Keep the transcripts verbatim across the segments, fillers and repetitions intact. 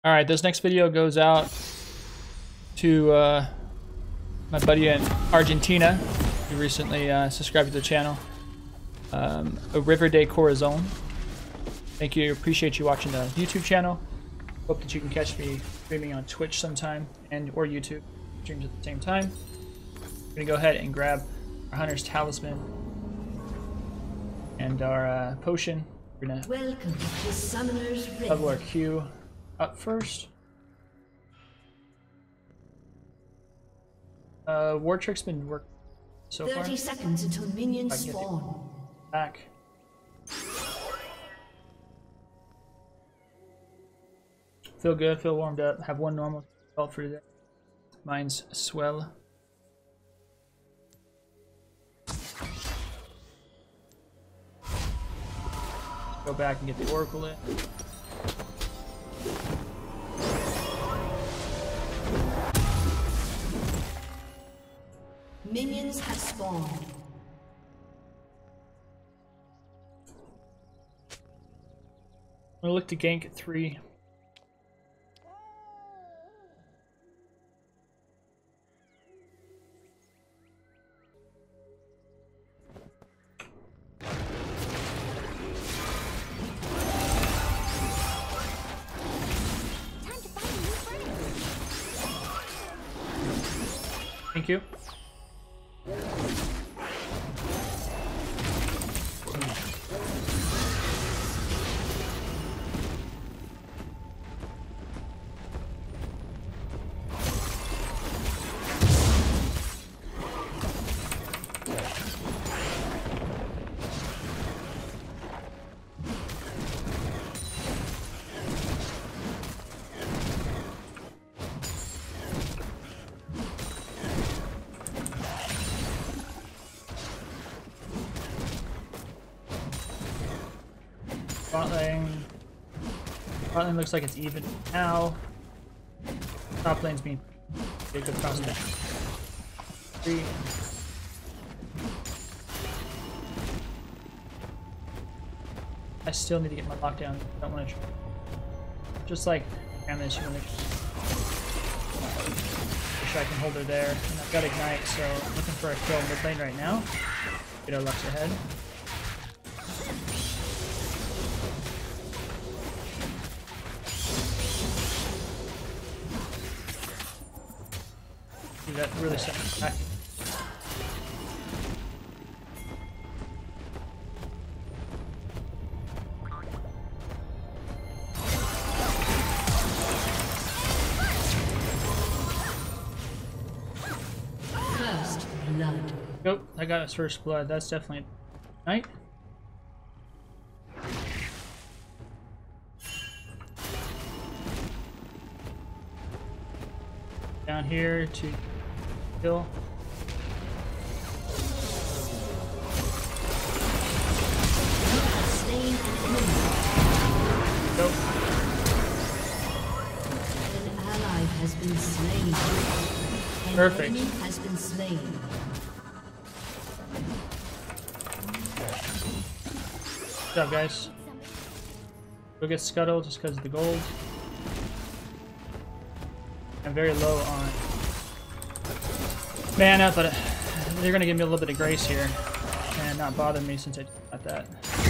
All right, this next video goes out to uh, my buddy in Argentina who recently uh, subscribed to the channel. Um, a River Day Corazon. Thank you. Appreciate you watching the YouTube channel. Hope that you can catch me streaming on Twitch sometime and or YouTube streams at the same time. I'm gonna go ahead and grab our Hunter's Talisman and our uh, potion. We're gonna Welcome to Summoner's Rift. level our Q up first. Uh, War Trick's been working so far. Thirty seconds until minions spawn. Back. Feel good, feel warmed up. Have one normal spell for today. Mine's Swell. Go back and get the Oracle in. Minions have spawned. I'm gonna look to gank at three. Thank you. Bot lane. Bot lane looks like it's even now. Top lane's being a good prospect. Three. I still need to get my lockdown. Don't want to. Just like damage, you want to. Wish I can hold her there. And I've got ignite, so I'm looking for a kill mid lane right now. Get our Lux ahead. That really set me back. First blood. Nope, I got his first blood. That's definitely a night. Down here to kill. Nope. An ally has been slain. An Perfect. enemy has been slain. Good job, guys. Go get Scuttle just because of the gold. I'm very low on mana, but they're going to give me a little bit of grace here and not bother me since I got that.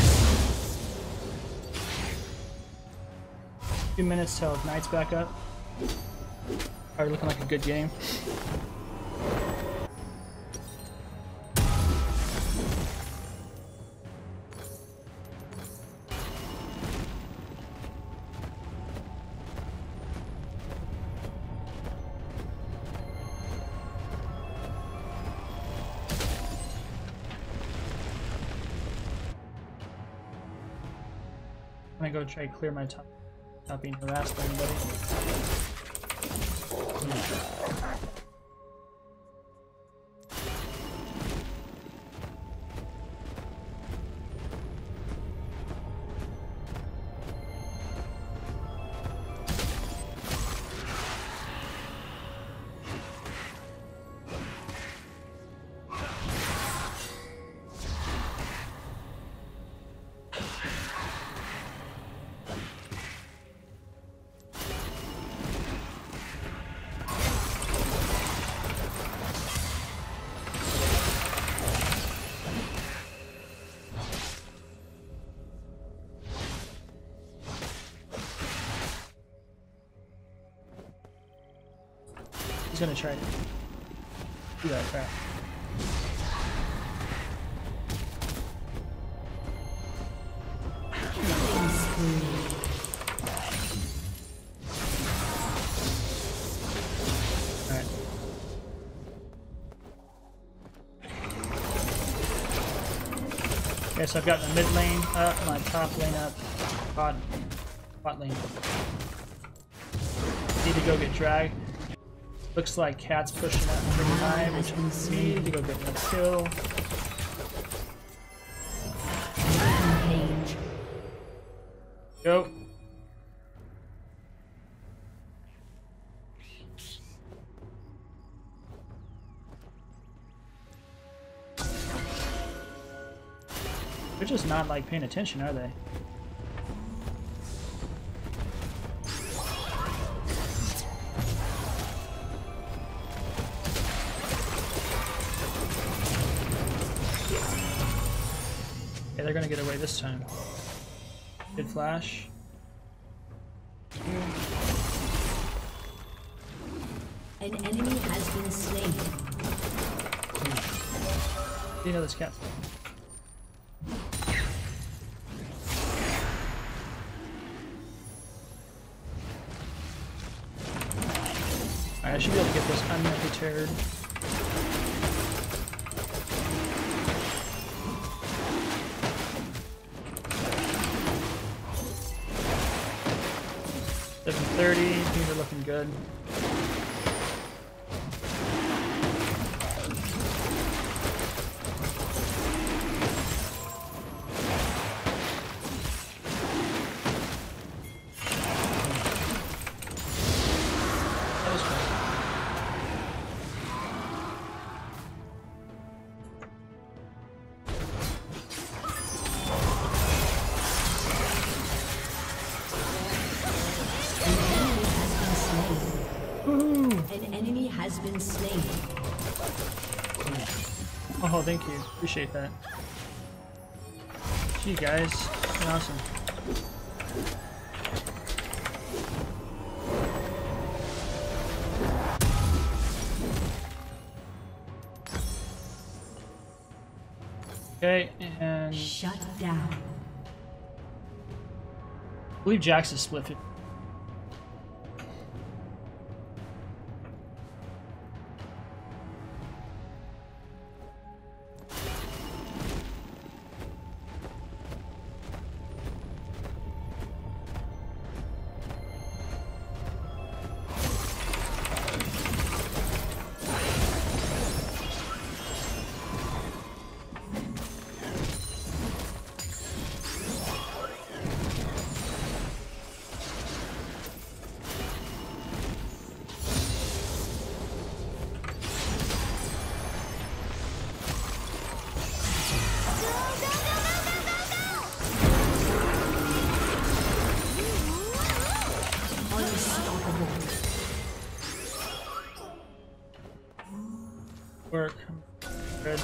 Two minutes till Ignite's back up. Already looking like a good game. I'm gonna go try to clear my top, not being harassed by anybody. He's gonna try to do that crap. Killing spree. Alright. Okay, so I've got the mid lane up, my top lane up, bot, bot lane. Need to go get drag. Looks like Cat's pushing up pretty high, which means we need to go get another kill. Page. Go. They're just not like paying attention, are they? Yeah, they're gonna get away this time. Good flash. An enemy has been slain. You know this cat. Alright, I should be able to get this undeterred. seven thirty, things are looking good. That was cool. An enemy has been slain. Oh, thank you. Appreciate that. Gee, guys. Awesome. Okay, and I Shut down. believe Jax is split. Work. Good.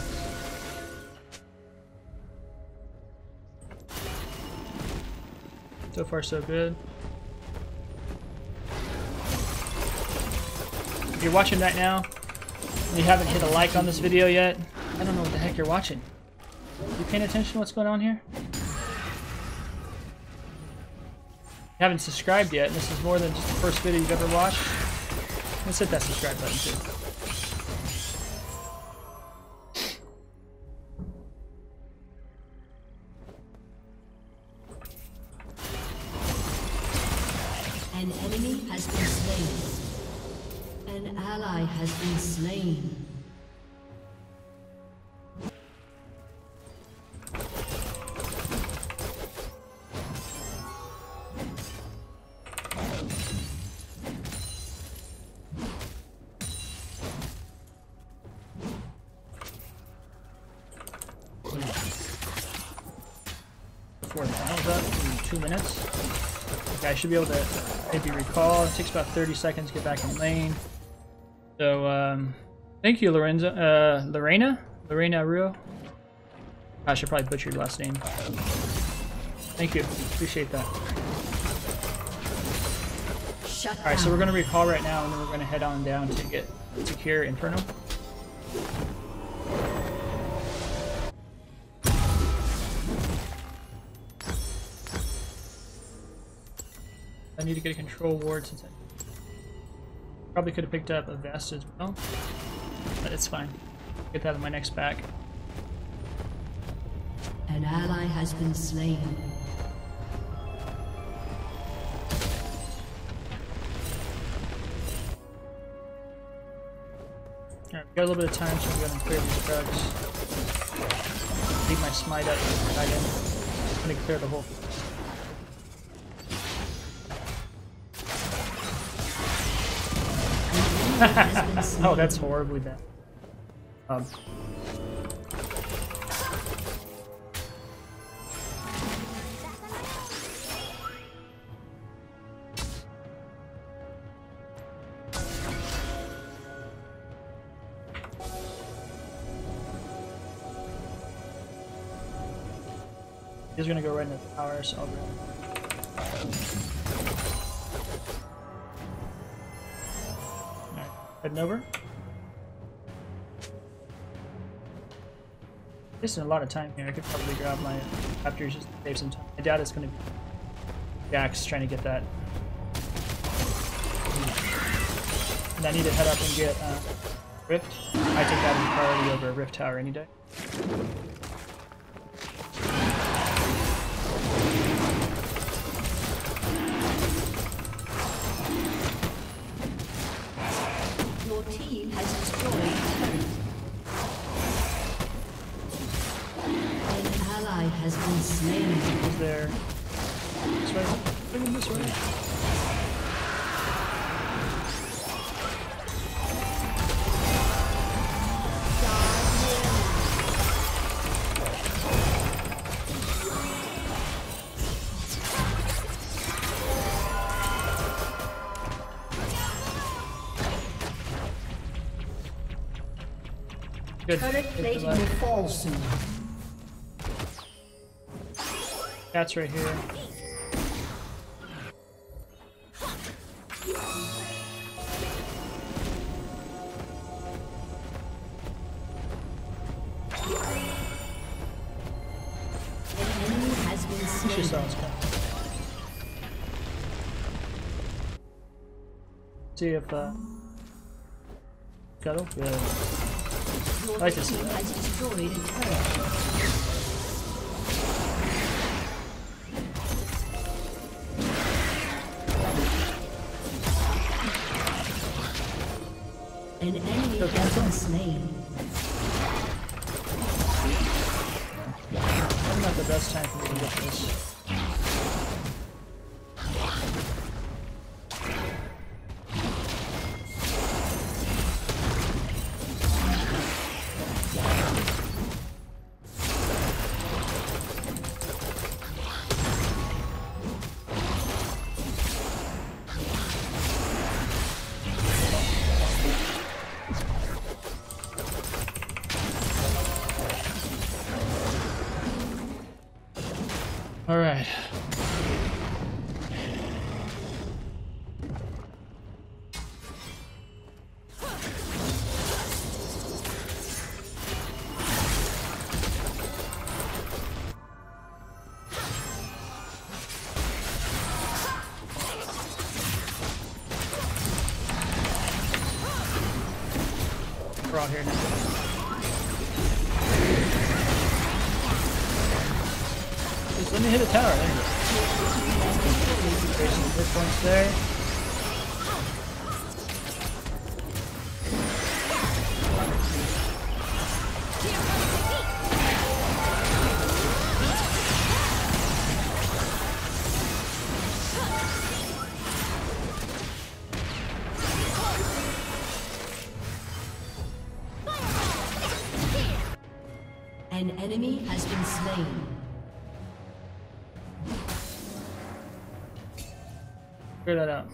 So far, so good. If you're watching right now and you haven't hit a like on this video yet, I don't know what the heck you're watching. You paying attention to what's going on here? You haven't subscribed yet, and this is more than just the first video you've ever watched. Let's hit that subscribe button too. An enemy has been slain. An ally has been slain. Before the finals up in two minutes. Okay, I should be able to maybe recall. It takes about thirty seconds to get back in lane. So, um, thank you, Lorenzo. Uh, Lorena? Lorena Ruo? I should probably butcher your last name. Thank you. Appreciate that. Shut Alright, so down. we're gonna recall right now and then we're gonna head on down to get secure Inferno. I need to get a control ward since I probably could have picked up a vest as well. But it's fine. Get that in my next pack. An ally has been slain. Alright, we got a little bit of time, so I'm gonna clear these drugs. Leave my smite up right in. I'm gonna clear the whole. Oh, that's horribly bad. Um. He's gonna go right into the tower, so I'll grab him. Alright, heading over. Wasting a lot of time here. I could probably grab my captures just to save some time. I doubt it's gonna be Jax trying to get that. And I need to head up and get uh, Rift. I take that as priority over Rift Tower any day. Your team has destroyed a turret. An ally has been slain. Is there this way? Bring him this way. Good. Turret Good plating for will that. fall soon. Cat's right here. An enemy has been She slain. saw us coming. See if uh Scuttle? Good. Your I like to see team that. has destroyed a turret. An enemy has been slain. Probably not the best time for me to get this. All right. We're all here now. Just let me hit a tower. There you go. There's some hit points there. An enemy has been slain. Figure that out.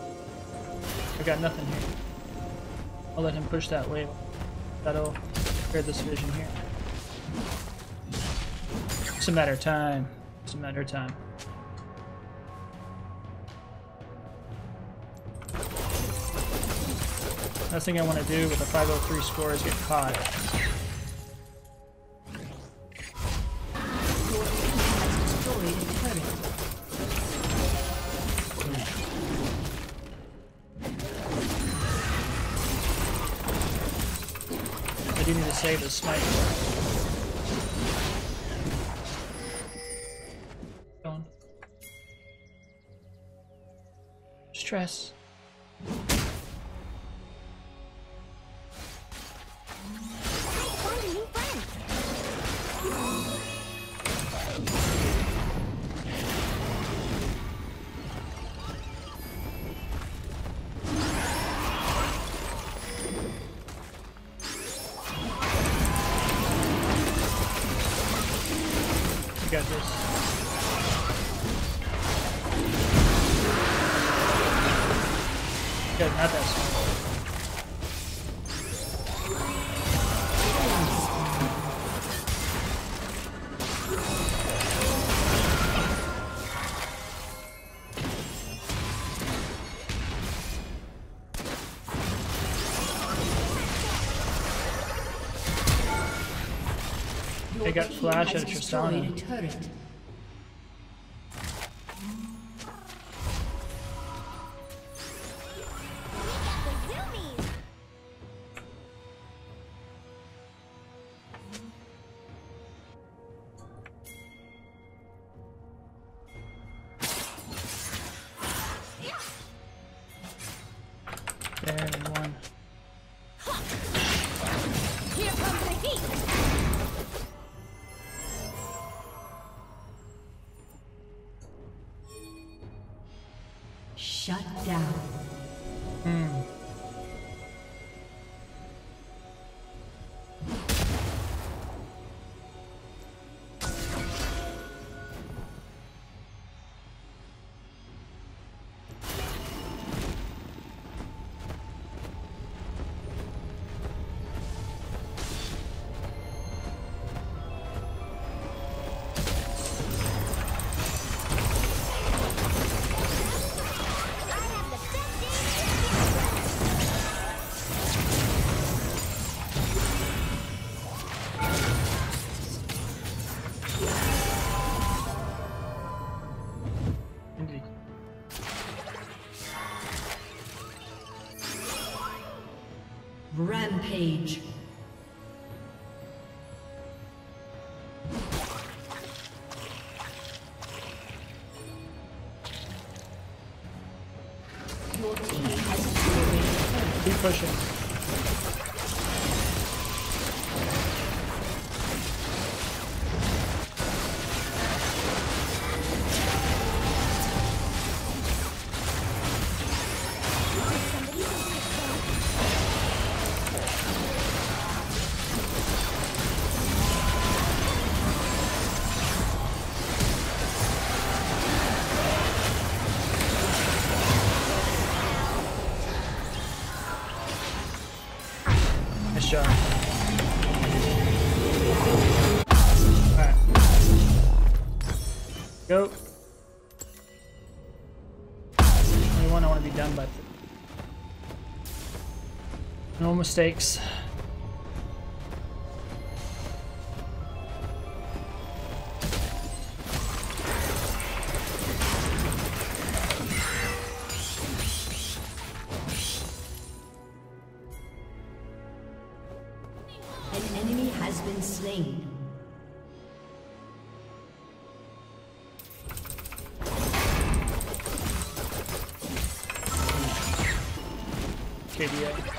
I got nothing here. I'll let him push that wave. That'll clear this vision here. It's a matter of time. It's a matter of time. Last thing I want to do with a five oh three score is get caught. Your team has destroyed a turret. I do need to save the smite. Going. Stress. Got this. Good, not that smart. They got flash at Tristana. Turret. There and one. Here comes the heat. Shut down. Hmm. Rampage. Your team has destroyed. Keep pushing. Nice job. Alright. Go. twenty-one, I want to be done by th no mistakes. An enemy has been slain. K D A.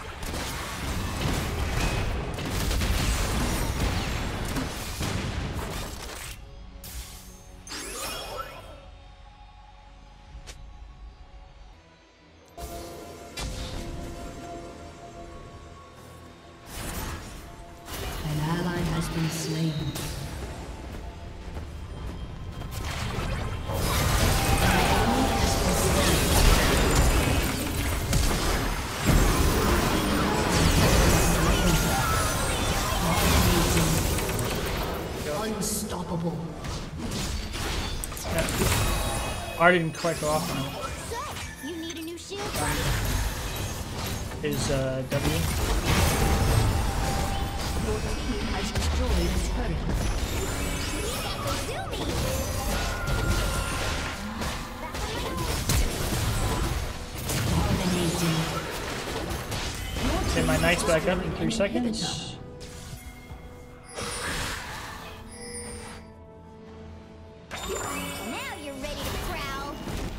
An ally has been slain. An enemy has been slain. Unstoppable. Yeah. R didn't quite go off on him. So, you need a new shield? His uh, W. Your team has destroyed a turret. Dominating. Get my knights back up in three seconds. Now you're ready to prowl.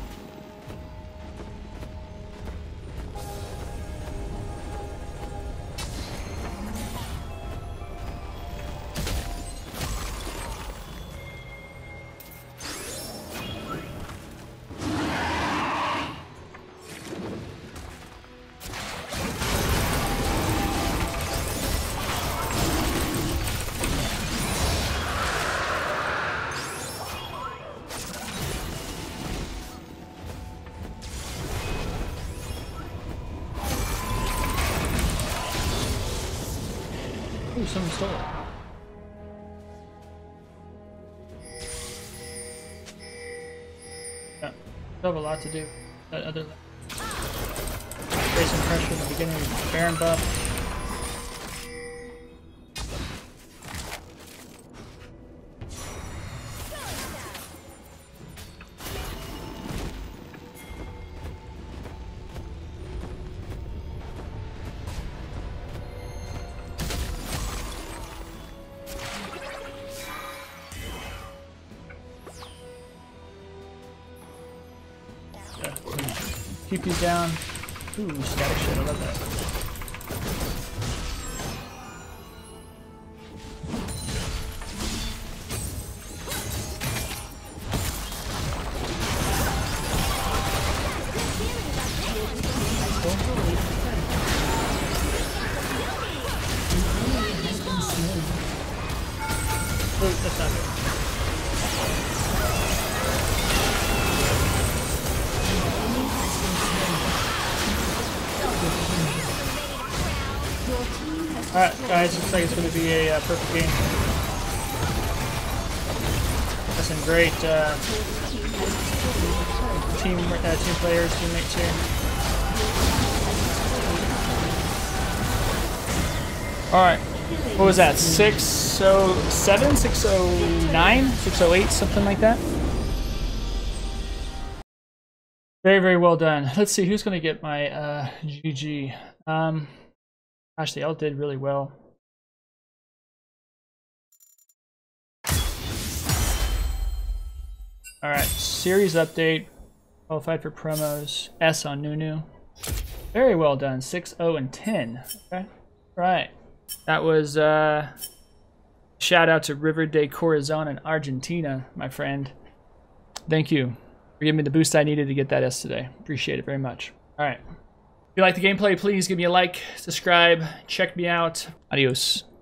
Ooh, someone stole it. Yeah, still have a lot to do. That other facing pressure in the beginning of the Baron buff. Keep these down. Ooh, static shit, I love that. Ooh, that's not good. Alright, guys, looks like it's going to be a uh, perfect game. Got some great uh, team uh, team players, teammates here. Alright, what was that? six oh seven, six oh nine, six oh eight, something like that? Very, very well done. Let's see, who's going to get my uh, G G? Um, Gosh, they all did really well. Alright, series update. Qualified for promos. S on Nunu. Very well done. six, oh, and ten. Okay. Right. That was uh shout out to River de Corazon in Argentina, my friend. Thank you for giving me the boost I needed to get that S today. Appreciate it very much. Alright. If you like the gameplay, please give me a like, subscribe, check me out. Adios.